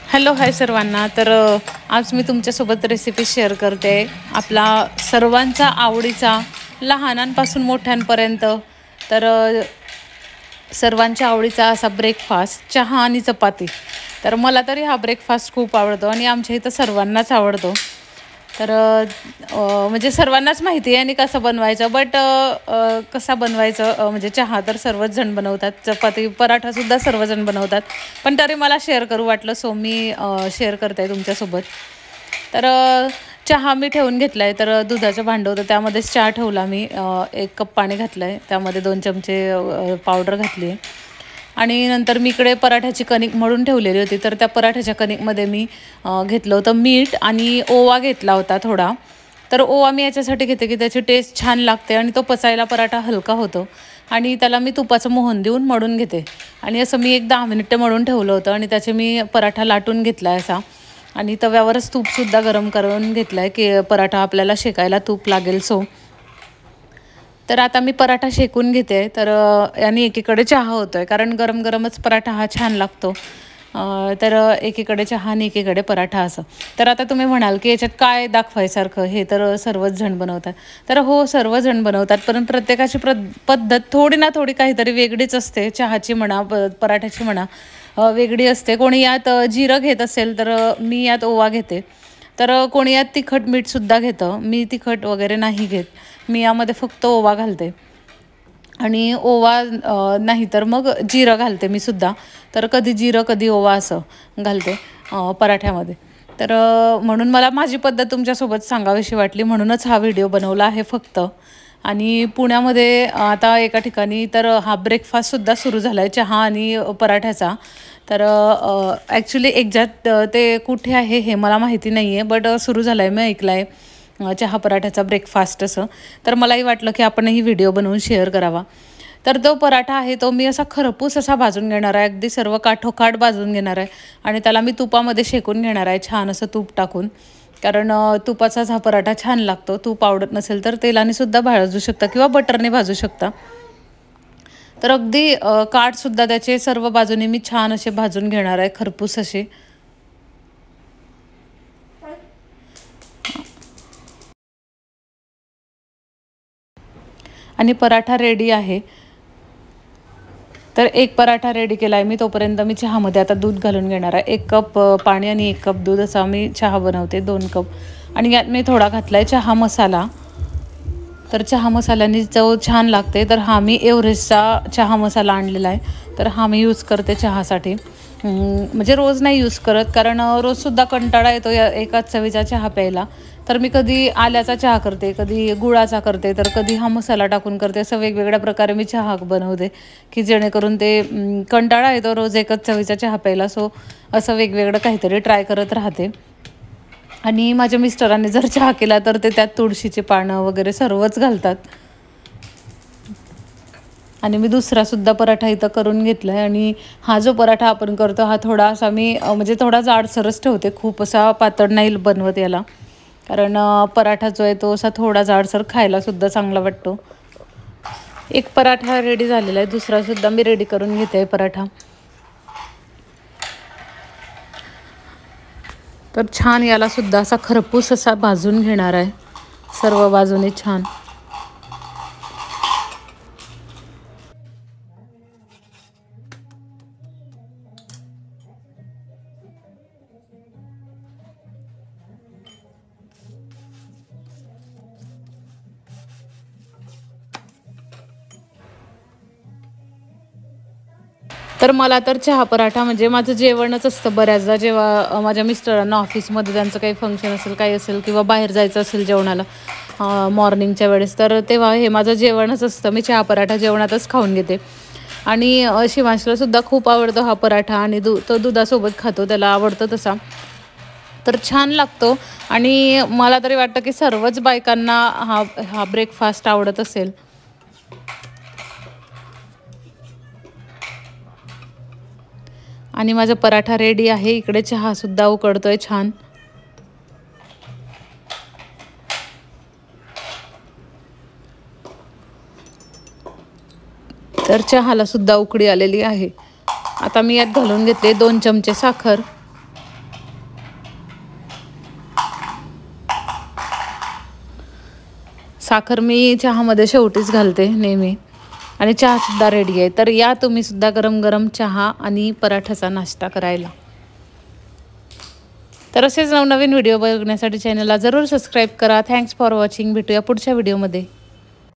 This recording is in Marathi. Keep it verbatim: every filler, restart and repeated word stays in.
हॅलो हाय सर्वांना। तर आज मी तुमच्यासोबत रेसिपी शेअर करते आपला सर्वांचा आवडीचा लहानांपासून मोठ्यांपर्यंत तर सर्वांच्या आवडीचा असा ब्रेकफास्ट चहा आणि चपाती। तर मला तरी हा ब्रेकफास्ट खूप आवडतो आणि आमच्या इथं सर्वांनाच आवडतो। तर म्हणजे सर्वांनाच माहिती आहे आणि कसं बनवायचं, बट कसा बनवायचं म्हणजे चहा तर सर्वच जण बनवतात, चपाती पराठा सुद्धा सर्वजण बनवतात, पण तरी मला शेअर करू वाटलं सो मी शेअर करते तुमच्यासोबत। तर चहा मी ठेवून घेतलाय, तर दुधाचं भांडं होतं त्यामध्येच चहा ठेवला मी। एक कप पाणी घातलंय, त्यामध्ये दोन चमचे पावडर घातली आणि नंतर मी इकडे पराठ्याची कणिक मळून ठेवलेली होती। तर त्या पराठ्याच्या कणिकमध्ये मी घेतलं होतं मीठ आणि ओवा घेतला होता थोडा। तर ओवा मी याच्यासाठी घेते की त्याची टेस्ट छान लागते आणि तो पचायला पराठा हलका होतो। आणि त्याला मी तुपाचं मोहन देऊन मळून घेते आणि असं मी एक दहा मिनिटं मळून ठेवलं होतं आणि त्याचे मी पराठा लाटून घेतला असा आणि तव्यावरच तूपसुद्धा गरम करून घेतलं आहे की पराठा आपल्याला शेकायला तूप लागेल सो। तर आता मी पराठा शेकून घेते। तर आणि एकीकडे चहा होतोय, कारण गरम गरमच पराठा हा छान लागतो। तर एकीकडे चहा आणि एकीकडे पराठा असं। तर आता तुम्ही म्हणाल की याच्यात काय दाखवायसारखं, हे तर सर्वच जण बनवतात। तर हो, सर्वजण बनवतात, पण प्रत्येकाची प्र पद्धत थोडी ना थोडी काहीतरी वेगळीच असते। चहाची म्हणा, पराठ्याची म्हणा, वेगळी असते। कोणी यात जिरं घेत असेल तर मी यात ओवा घेते, तर कोणी यात तिखट मीठसुद्धा घेतं। मी तिखट वगैरे नाही घेत, मी यामध्ये फक्त ओवा घालते आणि ओवा नाही तर मग जिरं घालते मी सुद्धा। तर कधी जिरं कधी ओवा असं घालते पराठ्यामध्ये। तर म्हणून मला माझी पद्धत तुमच्यासोबत सांगावीशी वाटली, म्हणूनच हा व्हिडिओ बनवला आहे फक्त। आणि पुण्यामध्ये आता एका ठिकाणी तर हा ब्रेकफास्टसुद्धा सुरू झाला आहे चहा आणि पराठ्याचा। तर ॲक्च्युली एक्झॅक्ट ते कुठे आहे हे मला माहिती नाही आहे, बट सुरू झालं आहे, मी ऐकलं आहे चहा पराठ्याचा ब्रेकफास्ट असं। तर मलाही वाटलं की आपणही व्हिडिओ बनवून शेअर करावा। तर तो पराठा आहे तो मी असा खरपूस असा भाजून घेणार आहे, अगदी सर्व काठोकाठ भाजून घेणार आहे आणि त्याला मी तुपामध्ये शेकून घेणार आहे, छान असं तूप टाकून। कारण तुपाचाच हा पराठा छान लागतो। तूप आवडत नसेल तर तेलाने सुद्धा भाजू शकता किंवा बटरने भाजू शकता। तर अगदी काठसुद्धा त्याचे सर्व बाजूने मी छान असे भाजून घेणार आहे, खरपूस असे। आणि पराठा रेडी आहे। तर एक पराठा रेडी केला आहे मी, तोपर्यंत मी चहामध्ये आता दूध घालून घेणार आहे। एक कप पाणी आणि एक कप दूध असा मी चहा बनवते, दोन कप। आणि यात मी थोडा घातला आहे चहा मसाला, तर चहा मसाल्याने चव छान लागते। तर हा मी एव्हरेस्टचा चहा मसाला आणलेला आहे, तर हा मी यूज करते चहासाठी। म्हणजे रोज नाही यूज करत, कारण रोजसुद्धा कंटाळा येतो या एकाच चवीचा चहा प्यायला। तर मी कधी आल्याचा चहा करते, कधी गुळाचा करते, तर कधी हा मसाला टाकून करते। असं वेगवेगळ्या प्रकारे मी चहा बनवते की जेणेकरून ते कंटाळा येतो रोज एकच चवीचा चहा प्यायला, सो असं वेगवेगळं काहीतरी ट्राय करत राहते। आणि माझ्या मिस्टरांनी जर चहा केला तर ते त्यात तुळशीची पानं वगैरे सर्वच घालतात। आणि मी दुसरासुद्धा पराठा इथं करून घेतला आहे आणि हा जो पराठा आपण करतो हा थोडासा मी म्हणजे थोडा जाडसरच ठेवते, खूप असा पातळ नाही बनवत याला, कारण पराठा जो आहे तो असा थोडा जाडसर खायलासुद्धा चांगला वाटतो। एक पराठा रेडी झालेला आहे, दुसरासुद्धा मी रेडी करून घेते पराठा। तर छान याला सुद्धा असा खरपूस असा भाजून घेणार आहे सर्व बाजूने छान। तर मला तर चहा पराठा म्हणजे माझं जेवणच असतं बऱ्याचदा, जेव्हा माझ्या मिस्टरांना ऑफिसमध्ये त्यांचं काही फंक्शन असेल, काही असेल किंवा बाहेर जायचं असेल जेवणाला मॉर्निंगच्या वेळेस, तर तेव्हा हे माझं जेवणच असतं। मी चहा पराठा जेवणातच खाऊन घेते आणि शिवांशलासुद्धा खूप आवडतो हा पराठा आणि दू तो दुधासोबत खातो, त्याला आवडतो तसा। तर छान लागतो आणि मला तरी वाटतं की सर्वच बायकांना हा हा ब्रेकफास्ट आवडत असेल। आणि माझा पराठा रेडी आहे, इकडे चहासुद्धा उकळतोय छान। तर चहाला सुद्धा उकळी आलेली आहे। आता मी यात घालून घेतले दोन चमचे साखर साखर मी चहामध्ये शेवटीच घालते नेहमी आणि चहासुद्धा रेडी आहे. तर या तुम्हीसुद्धा गरम गरम चहा आणि पराठाचा नाश्ता करायला. तर असेच नवनवीन व्हिडिओ बघण्यासाठी चॅनलला जरूर सबस्क्राईब करा. Thanks for watching. भेटूया पुढच्या व्हिडिओमध्ये.